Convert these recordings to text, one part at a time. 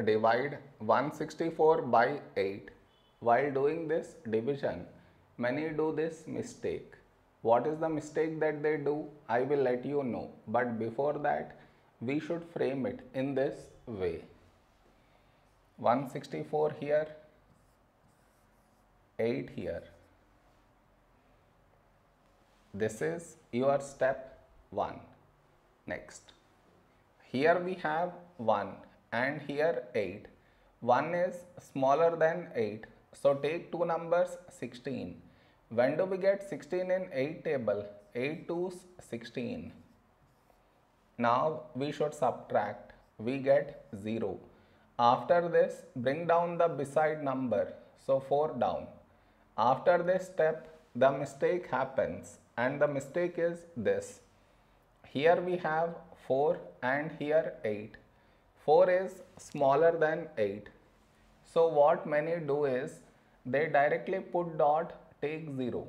divide 164 by 8. While doing this division, many do this mistake. What is the mistake that they do? I will let you know. But before that, we should frame it in this way. 164 here, 8 here. This is your step 1. Next. Here we have 1 and here 8. 1 is smaller than 8. So take two numbers 16. When do we get 16 in 8 table? 8 2's 16. Now we should subtract. We get 0. After this, bring down the beside number. So 4 down. After this step, the mistake happens, and the mistake is this. Here we have 4 and here 8. 4 is smaller than 8. So what many do is, they directly put dot, take 0,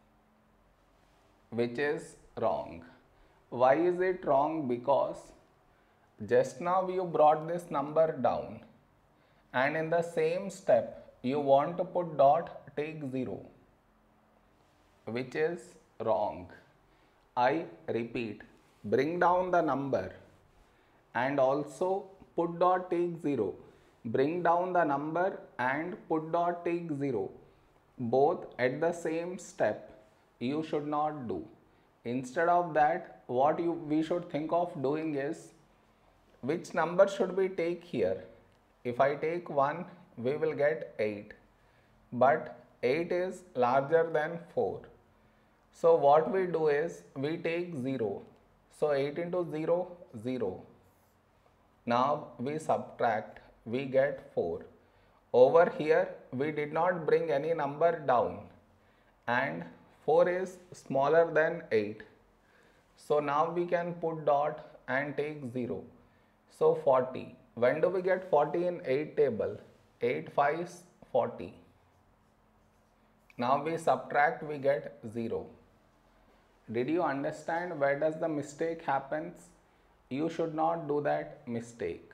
which is wrong. Why is it wrong? Because just now you brought this number down, and in the same step you want to put dot, take 0, which is wrong. I repeat, bring down the number and also put dot, take 0. Bring down the number and put dot, take 0. Both at the same step you should not do. Instead of that, what we should think of doing is, which number should we take here? If I take 1, we will get 8. But 8 is larger than 4. So what we do is, we take 0. So 8 into 0, 0. Now we subtract, we get 4. Over here, we did not bring any number down, and 4 is smaller than 8. So now we can put dot and take 0. So 40. When do we get 40 in 8 table? 8 5's 40. Now we subtract, we get 0. Did you understand where does the mistake happens? You should not do that mistake.